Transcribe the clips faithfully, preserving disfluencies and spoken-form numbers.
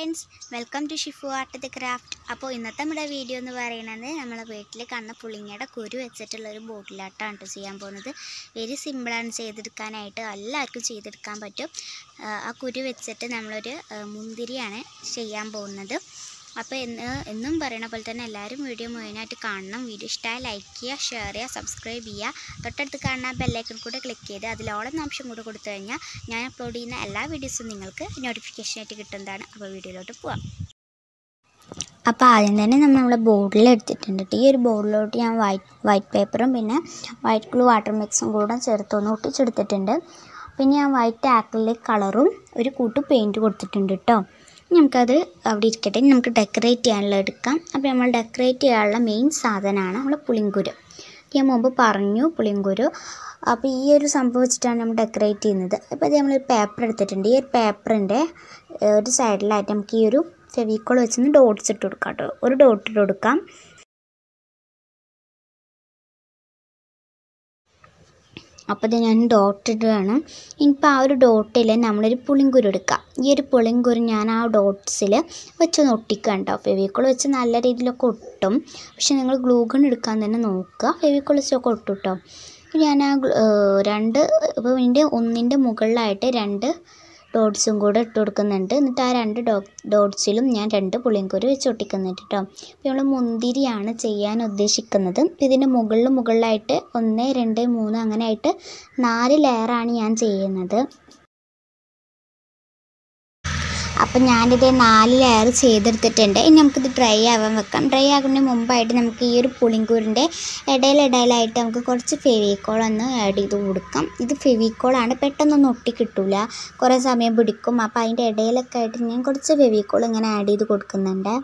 Friends, welcome to Shifu art the craft. അപ്പോൾ ഇന്നത്തെ നമ്മുടെ വീഡിയോ എന്ന് പറയുന്നത് നമ്മളെ വീട്ടിൽ കാണുന്ന പുളിങ്ങയുടെ കുരു വെച്ചിട്ടുള്ളൊരു ബോട്ടിലാട്ടാണ് കേട്ടോ ചെയ്യാൻ പോകുന്നത്. വെരി സിമ്പിളാണ് ചെയ്തെടുക്കാനായിട്ട്, എല്ലാവർക്കും ചെയ്തെടുക്കാൻ പറ്റും. ആ കുരു വെച്ചിട്ട് നമ്മളൊരു മുന്തിരിയാണ് ചെയ്യാൻ പോകുന്നത്. അപ്പോൾ എന്ന് എന്നും പറയണ പോലെ തന്നെ എല്ലാവരും വീഡിയോ മുഴുവനായിട്ട് കാണണം. വീഡിയോ ഇഷ്ടമായ ലൈക്ക് ചെയ്യുക, ഷെയർ ചെയ്യുക, സബ്സ്ക്രൈബ് ചെയ്യുക. തൊട്ടടുത്ത് കാണുന്ന ബെല്ലൈക്കൺ കൂടെ ക്ലിക്ക് ചെയ്ത് അതിലോളം ഓപ്ഷൻ കൂടെ കൊടുത്തു കഴിഞ്ഞാൽ ഞാൻ അപ്ലോഡ് ചെയ്യുന്ന എല്ലാ വീഡിയോസും നിങ്ങൾക്ക് നോട്ടിഫിക്കേഷനായിട്ട് കിട്ടുന്നതാണ്. അപ്പോൾ വീഡിയോയിലോട്ട് പോവാം. അപ്പോൾ ആദ്യം തന്നെ നമ്മൾ നമ്മുടെ ബോർഡിൽ എടുത്തിട്ടുണ്ട്. ഈ ഒരു ബോർഡിലോട്ട് ഞാൻ വൈറ്റ് വൈറ്റ് പേപ്പറും പിന്നെ വൈറ്റ് ഗ്ലൂ വാട്ടർ മിക്സും കൂടെ ചേർത്തൊന്ന് ഒട്ടിച്ചെടുത്തിട്ടുണ്ട്. പിന്നെ ഞാൻ വൈറ്റ് ആക്രിലിക് കളറും ഒരു കൂട്ട് പെയിൻറ്റ് കൊടുത്തിട്ടുണ്ട് കേട്ടോ. നമുക്കത് അവിടെ ഇരിക്കട്ടെ. നമുക്ക് ഡെക്കറേറ്റ് ചെയ്യാനുള്ള എടുക്കാം. അപ്പോൾ നമ്മൾ ഡെക്കറേറ്റ് ചെയ്യാനുള്ള മെയിൻ സാധനമാണ് നമ്മൾ പുളിങ്കുരു. ഞാൻ മുമ്പ് പറഞ്ഞു പുളിങ്കുരു. അപ്പോൾ ഈ ഒരു സംഭവം വെച്ചിട്ടാണ് നമ്മൾ ഡെക്കറേറ്റ് ചെയ്യുന്നത്. അപ്പോൾ അത് നമ്മളൊരു പേപ്പർ എടുത്തിട്ടുണ്ട്. ഈ ഒരു പേപ്പറിൻ്റെ ഒരു സൈഡിലായിട്ട് നമുക്ക് ഈ ഒരു ഫെവിക്കോൾ വെച്ചൊന്ന് ഡോട്ട്സ് ഇട്ട് കൊടുക്കാം കേട്ടോ. ഒരു ഡോട്ട് ഇട്ട് കൊടുക്കാം. അപ്പോൾ ഇത് ഞാൻ ഡോട്ട് ഇടുകയാണ്. ഇനിയിപ്പോൾ ആ ഒരു ഡോട്ടിൽ നമ്മളൊരു പുളിങ്കുരു എടുക്കാം. ഈ ഒരു പുളിങ്കുരു ഞാൻ ആ ഡോട്ട്സിൽ വെച്ചൊന്ന് ഒട്ടിക്കുക കേട്ടോ. ഫെവിക്കോൾ വെച്ച് നല്ല രീതിയിലൊക്കെ ഒട്ടും, പക്ഷെ നിങ്ങൾ ഗ്ലൂ ഗൺ എടുക്കാൻ തന്നെ നോക്കുക. ഫെവിക്കോൾ വെച്ചൊക്കെ ഒട്ടും കേട്ടോ. ഞാൻ ആ രണ്ട് ഇപ്പോൾ ഇതിൻ്റെ ഒന്നിൻ്റെ മുകളിലായിട്ട് രണ്ട് ഡോട്ട്സും കൂടെ ഇട്ട് കൊടുക്കുന്നുണ്ട്. എന്നിട്ട് ആ രണ്ട് ഡോ ഡോട്ട്സിലും ഞാൻ രണ്ട് പുളിങ്കുരു വെച്ച് ഒട്ടിക്കുന്നുണ്ട് കേട്ടോ. അപ്പോൾ നമ്മൾ മുന്തിരിയാണ് ചെയ്യാൻ ഉദ്ദേശിക്കുന്നത്. ഇതിൻ്റെ മുകളിൽ മുകളിലായിട്ട് ഒന്ന് രണ്ട് മൂന്ന് അങ്ങനെ ആയിട്ട് നാല് ലെയറാണ് ഞാൻ ചെയ്യുന്നത്. അപ്പം ഞാനിത് നാല് ലെയർ ചെയ്തെടുത്തിട്ടുണ്ട്. ഇനി നമുക്കിത് ഡ്രൈ ആവാൻ വെക്കാം. ഡ്രൈ ആകുന്നതിന് മുമ്പായിട്ട് നമുക്ക് ഈ ഒരു പുളിങ്കൂരിൻ്റെ ഇടയിലിടയിലായിട്ട് നമുക്ക് കുറച്ച് ഫെവിക്കോൾ ഒന്ന് ആഡ് ചെയ്ത് കൊടുക്കാം. ഇത് ഫെവിക്കോളാണ്, പെട്ടെന്നൊന്നും ഒട്ടി കിട്ടില്ല, കുറേ സമയം പിടിക്കും. അപ്പോൾ അതിൻ്റെ ഇടയിലൊക്കെ ആയിട്ട് ഞാൻ കുറച്ച് ഫെവിക്കോൾ ഇങ്ങനെ ആഡ് ചെയ്ത് കൊടുക്കുന്നുണ്ട്.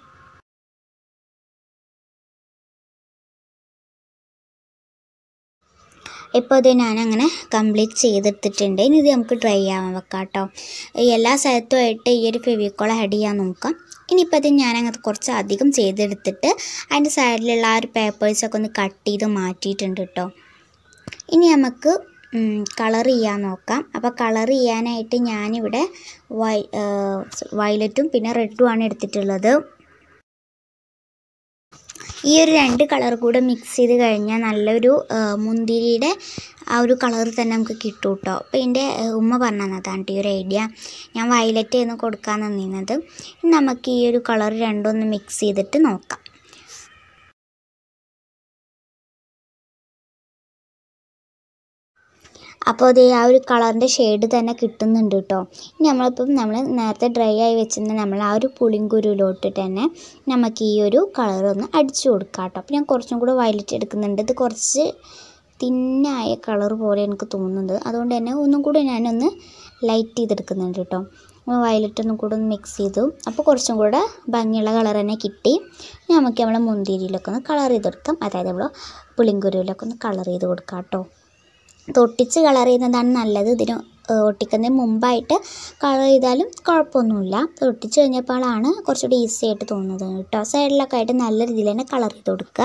ഇപ്പോൾ ഇത് ഞാനങ്ങനെ കംപ്ലീറ്റ് ചെയ്തെടുത്തിട്ടുണ്ട്. ഇനി ഇത് നമുക്ക് ഡ്രൈ ആവാൻ വെക്കാം കേട്ടോ. എല്ലാ സ്ഥലത്തുമായിട്ട് ഈ ഒരു ഫെവിക്കോൾ ആഡ് ചെയ്യാൻ നോക്കാം. ഇനിയിപ്പോൾ ഇത് ഞാനങ്ങനെ കുറച്ച് അധികം ചെയ്തെടുത്തിട്ട് അതിൻ്റെ സൈഡിലുള്ള ആ ഒരു പേപ്പേഴ്സൊക്കെ ഒന്ന് കട്ട് ചെയ്ത് മാറ്റിയിട്ടുണ്ട് കേട്ടോ. ഇനി നമുക്ക് കളർ ചെയ്യാൻ നോക്കാം. അപ്പോൾ കളർ ചെയ്യാനായിട്ട് ഞാനിവിടെ വൈ വയലറ്റും പിന്നെ റെഡുമാണ് എടുത്തിട്ടുള്ളത്. ഈ ഒരു രണ്ട് കളർ കൂടെ മിക്സ് ചെയ്ത് കഴിഞ്ഞാൽ നല്ലൊരു മുന്തിരിയുടെ ആ ഒരു കളർ തന്നെ നമുക്ക് കിട്ടും കേട്ടോ. അപ്പോൾ എൻ്റെ ഉമ്മ പറഞ്ഞു തന്നതാണ് ഈ ഒരു ഐഡിയ. ഞാൻ വയലറ്റ് ആയിരുന്നു കൊടുക്കാൻ തന്നിരുന്നത്. നമുക്ക് ഈ ഒരു കളർ രണ്ടൊന്ന് മിക്സ് ചെയ്തിട്ട് നോക്കാം. അപ്പോൾ അത് ആ ഒരു കളറിൻ്റെ ഷെയ്ഡ് തന്നെ കിട്ടുന്നുണ്ട് കേട്ടോ. ഇനി നമ്മളിപ്പം നമ്മൾ നേരത്തെ ഡ്രൈ ആയി വെച്ചിരുന്ന നമ്മൾ ആ ഒരു പുളിങ്കുരുവിലോട്ട് തന്നെ നമുക്ക് ഈ ഒരു കളറൊന്ന് അടിച്ചു കൊടുക്കാം കേട്ടോ. അപ്പോൾ ഞാൻ കുറച്ചും കൂടെ വയലറ്റ് എടുക്കുന്നുണ്ട്. ഇത് കുറച്ച് തിന്നായ കളർ പോലെ എനിക്ക് തോന്നുന്നത്, അതുകൊണ്ട് തന്നെ ഒന്നും കൂടെ ഞാനൊന്ന് ലൈറ്റ് ചെയ്തെടുക്കുന്നുണ്ട് കേട്ടോ. വയലറ്റ് ഒന്നും കൂടെ ഒന്ന് മിക്സ് ചെയ്തു. അപ്പോൾ കുറച്ചും കൂടെ ഭംഗിയുള്ള കളർ തന്നെ കിട്ടി. നമുക്ക് നമ്മളെ മുന്തിരിയിലൊക്കെ ഒന്ന് കളർ ചെയ്തെടുക്കാം, അതായത് നമ്മൾ പുളിങ്കുരുവിലൊക്കെ ഒന്ന് കളർ ചെയ്ത് കൊടുക്കാം കേട്ടോ. തൊട്ടിച്ച് കളർ ചെയ്യുന്നതാണ് നല്ലത്. ഇതിന് ഒട്ടിക്കുന്നതിന് മുമ്പായിട്ട് കളർ ചെയ്താലും കുഴപ്പമൊന്നുമില്ല. ഒട്ടിച്ച് കഴിഞ്ഞപ്പോഴാണ് കുറച്ചുകൂടി ഈസി ആയിട്ട് തോന്നുന്നത് കേട്ടോ. സൈഡിലൊക്കെ ആയിട്ട് നല്ല രീതിയിൽ തന്നെ കളർ ചെയ്ത് കൊടുക്കുക.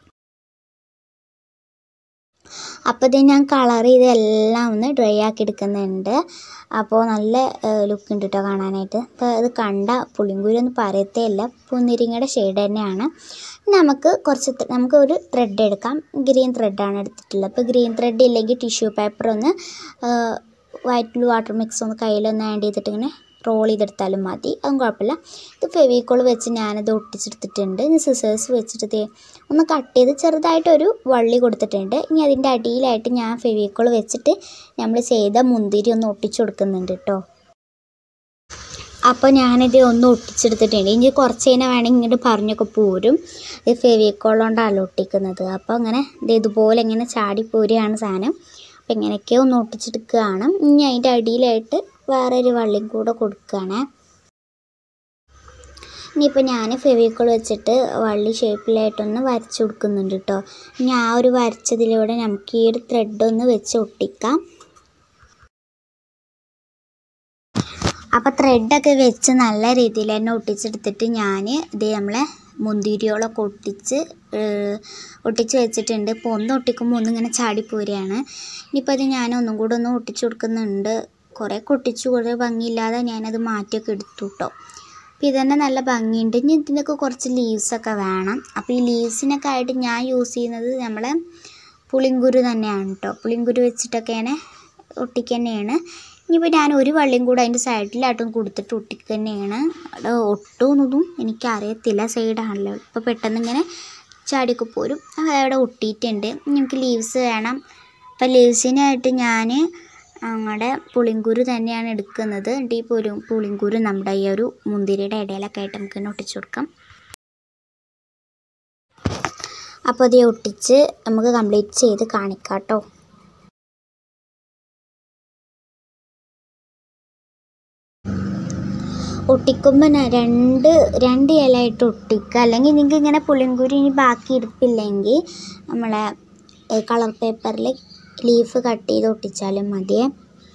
അപ്പോൾ ഇത് ഞാൻ കളർ ചെയ്ത് എല്ലാം ഒന്ന് ഡ്രൈ ആക്കി എടുക്കുന്നുണ്ട്. അപ്പോൾ നല്ല ലുക്ക് ഉണ്ട് കേട്ടോ കാണാനായിട്ട്. അപ്പോൾ ഇത് കണ്ട പുളിങ്കുരു ഒന്നും പറയത്തേ ഇല്ല, പുന്നിരിങ്ങയുടെ ഷെയ്ഡ് തന്നെയാണ്. നമുക്ക് കുറച്ച് നമുക്ക് ഒരു ത്രെഡ് എടുക്കാം. ഗ്രീൻ ത്രെഡാണ് എടുത്തിട്ടുള്ളത്. അപ്പോൾ ഗ്രീൻ ത്രെഡ് ഇല്ലെങ്കിൽ ടിഷ്യൂ പേപ്പർ ഒന്ന് വൈറ്റ് ഗ്ലൂ വാട്ടർ മിക്സ് ഒന്ന് കയ്യിലൊന്ന് ആഡ് ചെയ്തിട്ട് ഇങ്ങനെ റോൾ ചെയ്തെടുത്താലും മതി, അതും കുഴപ്പമില്ല. ഇത് ഫെവിക്കോൾ വെച്ച് ഞാനത് ഒട്ടിച്ചെടുത്തിട്ടുണ്ട്. ഇനി സിസേഴ്സ് വെച്ചിട്ട് ഒന്ന് കട്ട് ചെയ്ത് ചെറുതായിട്ടൊരു വള്ളി കൊടുത്തിട്ടുണ്ട്. ഇനി അതിൻ്റെ അടിയിലായിട്ട് ഞാൻ ഫെവിക്കോൾ വെച്ചിട്ട് നമ്മൾ ചെയ്ത മുന്തിരി ഒന്ന് ഒട്ടിച്ചു കൊടുക്കുന്നുണ്ട് കേട്ടോ. അപ്പോൾ ഞാനിത് ഒന്ന് ഒട്ടിച്ചെടുത്തിട്ടുണ്ട്. ഇനി കുറച്ച് കഴിഞ്ഞാൽ വേണമെങ്കിൽ ഇങ്ങോട്ട് പറഞ്ഞൊക്കെ പോരും. ഇത് ഫെവിക്കോൾ കൊണ്ടാണ് ഒട്ടിക്കുന്നത്. അപ്പോൾ അങ്ങനെ ഇത് ഇതുപോലെ ഇങ്ങനെ ചാടിപ്പോരുകയാണ് സാധനം. അപ്പോൾ ഇങ്ങനെയൊക്കെ ഒന്ന് ഒട്ടിച്ചെടുക്കുകയാണ്. ഇനി അതിൻ്റെ അടിയിലായിട്ട് വേറൊരു വള്ളിയും കൂടെ കൊടുക്കുകയാണ്. ഇനിയിപ്പോൾ ഞാൻ ഫെവിക്കോൾ വെച്ചിട്ട് വള്ളി ഷേപ്പിലായിട്ടൊന്ന് വരച്ച് കൊടുക്കുന്നുണ്ട് കേട്ടോ. ഇനി ആ ഒരു വരച്ചതിലൂടെ നമുക്ക് ഈ ഒരു ത്രെഡ് ഒന്ന് വെച്ച് ഒട്ടിക്കാം. അപ്പോൾ ത്രെഡൊക്കെ വെച്ച് നല്ല രീതിയിൽ തന്നെ ഒട്ടിച്ചെടുത്തിട്ട് ഞാൻ ഇത് നമ്മളെ മുന്തിരിയോളൊക്കെ ഒട്ടിച്ച് ഒട്ടിച്ച് വെച്ചിട്ടുണ്ട്. ഇപ്പോൾ ഒന്ന് ഒട്ടിക്കുമ്പോൾ ഒന്നിങ്ങനെ ചാടിപ്പോരുകയാണ്. ഇനിയിപ്പോൾ അത് ഞാൻ ഒന്നും കൂടെ ഒന്ന് ഒട്ടിച്ചു കൊടുക്കുന്നുണ്ട്. കുറേ ഒട്ടിച്ചു, കുറേ ഭംഗിയില്ലാതെ ഞാനത് മാറ്റിയൊക്കെ എടുത്തു കേട്ടോ. അപ്പോൾ ഇതന്നെ നല്ല ഭംഗിയുണ്ട്. ഇനി ഇതിനൊക്കെ കുറച്ച് ലീവ്സൊക്കെ വേണം. അപ്പോൾ ഈ ലീവ്സിനൊക്കെ ആയിട്ട് ഞാൻ യൂസ് ചെയ്യുന്നത് നമ്മളെ പുളിങ്കുരു തന്നെയാണ് കേട്ടോ. പുളിങ്കുരു വെച്ചിട്ടൊക്കെയാണ് ഒട്ടിക്കുക തന്നെയാണ്. ഇനിയിപ്പോൾ ഞാൻ ഒരു വള്ളിയും കൂടെ അതിൻ്റെ സൈഡിലായിട്ടും കൊടുത്തിട്ട് ഒട്ടിക്കുക തന്നെയാണ്. അവിടെ ഒട്ടുമെന്നൊന്നും എനിക്കറിയത്തില്ല, സൈഡാണല്ലോ. ഇപ്പോൾ പെട്ടെന്ന് ഇങ്ങനെ ചാടിയൊക്കെ പോരും. അവിടെ ഒട്ടിയിട്ടുണ്ട്. നമുക്ക് ലീവ്സ് വേണം. അപ്പോൾ ലീവ്സിനായിട്ട് ഞാൻ നമ്മുടെ പുളിങ്കുരു തന്നെയാണ് എടുക്കുന്നത്. എന്നിട്ട് ഈ പുളി പുളിങ്കുരു നമ്മുടെ ഈ ഒരു മുന്തിരിയുടെ ഇടയിലൊക്കെ ആയിട്ട് നമുക്ക് തന്നെ ഒട്ടിച്ചു കൊടുക്കാം. അപ്പോൾ അത് ഒട്ടിച്ച് നമുക്ക് കംപ്ലീറ്റ് ചെയ്ത് കാണിക്കാം കേട്ടോ. ഒട്ടിക്കുമ്പോൾ രണ്ട് രണ്ട് ഇലയായിട്ട് ഒട്ടിക്കുക. അല്ലെങ്കിൽ നിങ്ങൾക്ക് ഇങ്ങനെ പുളിങ്കുരു ഇനി ബാക്കി ഇരിപ്പില്ലെങ്കിൽ നമ്മളെ കളർ പേപ്പറിൽ ലീഫ് കട്ട് ചെയ്ത് ഒട്ടിച്ചാലും മതിയേ.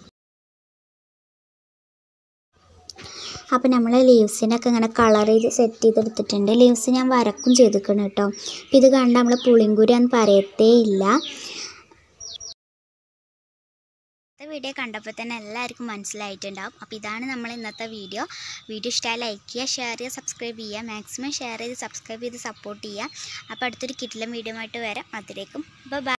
അപ്പോൾ നമ്മൾ ലീവ്സിനൊക്കെ ഇങ്ങനെ കളർ ചെയ്ത് സെറ്റ് ചെയ്തെടുത്തിട്ടുണ്ട്. ലീവ്സ് ഞാൻ വരക്കും ചെയ്തിരിക്കണം കേട്ടോ. അപ്പോൾ ഇത് കണ്ട് നമ്മൾ പുളിങ്കുരുന്ന് പറയത്തേ ഇല്ല. വീഡിയോ കണ്ടപ്പോൾ തന്നെ എല്ലാവർക്കും മനസ്സിലായിട്ടുണ്ടാവും. അപ്പോൾ ഇതാണ് നമ്മൾ ഇന്നത്തെ വീഡിയോ. വീഡിയോ ഇഷ്ടമായി ലൈക്ക് ചെയ്യുക, ഷെയർ ചെയ്യുക, സബ്സ്ക്രൈബ് ചെയ്യുക. മാക്സിമം ഷെയർ ചെയ്ത് സബ്സ്ക്രൈബ് ചെയ്ത് സപ്പോർട്ട് ചെയ്യുക. അപ്പോൾ അടുത്തൊരു കിടിലൻ വീഡിയോ ആയിട്ട് വരാം. അതിലേക്കും ബൈ.